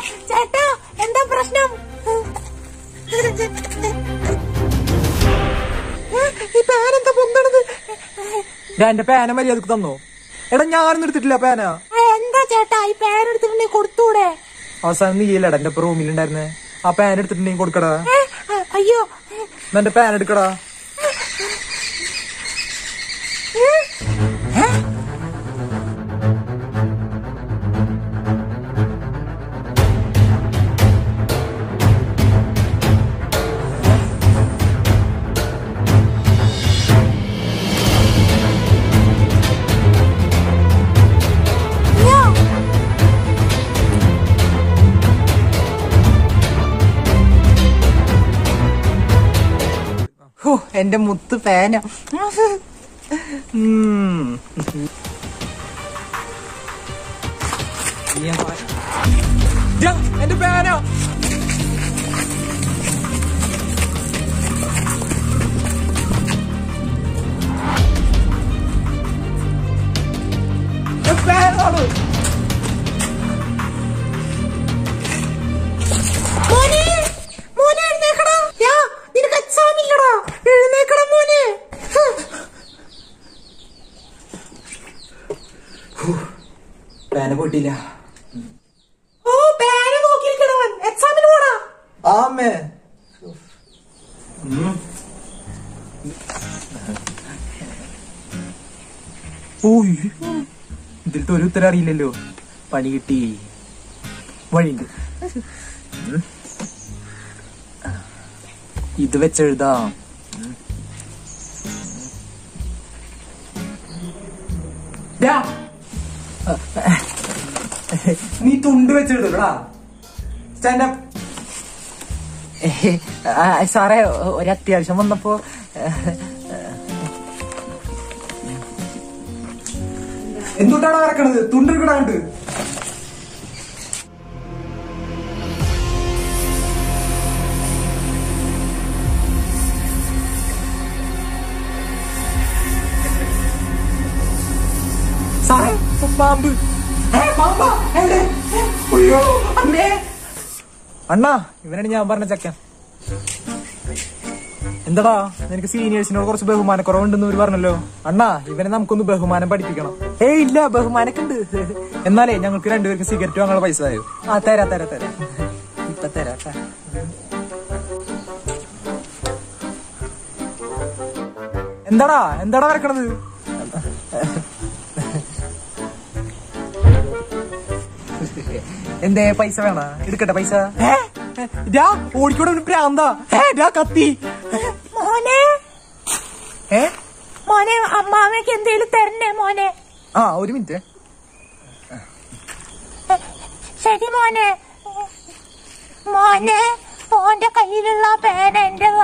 ചേട്ടാ എന്താ പ്രശ്നം? ഈ പേനെന്താ പൊന്തണത്? എന്റെ പേന മര്യാദക്ക് തന്നോ? എടാ ഞാനൊന്നും എടുത്തിട്ടില്ല പേന. എന്താ ചേട്ടാ ഈ പേന എടുത്തിട്ടുണ്ടെങ്കിൽ കൊടുത്തൂടെ? അവസാനം നീയല്ലടാ എന്റെ റൂമിലുണ്ടായിരുന്നേ. ആ പേന എടുത്തിട്ടുണ്ടെങ്കിൽ കൊടുക്കടാ. അയ്യോ എന്റെ പേന എടുക്കടാ. എന്റെ മുത്ത് പേന. എന്റെ പേന. പേനാണ്. പേന പൊട്ടിയില്ല. ഓ പേന നോക്കിയിരിക്കണവൻ എക്സാമിന് പോടാ. ആമേ ഇതിലത്തെ ഒരു ഉത്തരം അറിയില്ലല്ലോ. പണി കിട്ടി. വഴിയുണ്ട്. ഇത് വെച്ചെഴുതാം. നീ തുണ്ട് വെച്ചെഴുതൂടാ. സ്റ്റാൻഡപ്പ്. സാറേ ഒരത്യാവശ്യം വന്നപ്പോ എന്തുകൊണ്ടാണ് ഇറക്കണത്? തുണ്ടെടുക്കണാണ്ട്. സാറേ പാമ്പ്. പാമ്പാ? അയ്യോ അമ്മേ. അണ്ണാ ഇവനാണ് ഞാൻ പറഞ്ഞ ചെക്കൻ. എന്താടാ നിനക്ക് സീനിയേഴ്സിനോട് കുറച്ച് ബഹുമാനക്കുറവുണ്ടെന്ന് ഇവര് പറഞ്ഞല്ലോ. അണ്ണാ ഇവനെ നമുക്കൊന്ന് ബഹുമാനം പഠിപ്പിക്കണം. ഇല്ല ബഹുമാനൊക്കെ ഉണ്ട്. എന്നാലേ ഞങ്ങൾക്ക് രണ്ടുപേർക്ക് സിഗരറ്റ് വാങ്ങാനുള്ള പൈസ ആയോ? തരാ തരാ തരാ ഇപ്പൊ തരാ. എന്താടാ എന്താടാ വരക്കണത്? എന്തേ പൈസ വേണ? എടുക്കട്ടെ പൈസ. ഓടിക്കൂടെ പ്രാന്താ. കത്തി. മോനെ മോനെ അമ്മാമയ്ക്ക് എന്തേലും തരണേ മോനെ. ഒരു മിനിറ്റ്. ശരി മോനെ. മോനെ മോന്റെ കയ്യിലുള്ള പേന എന്റെ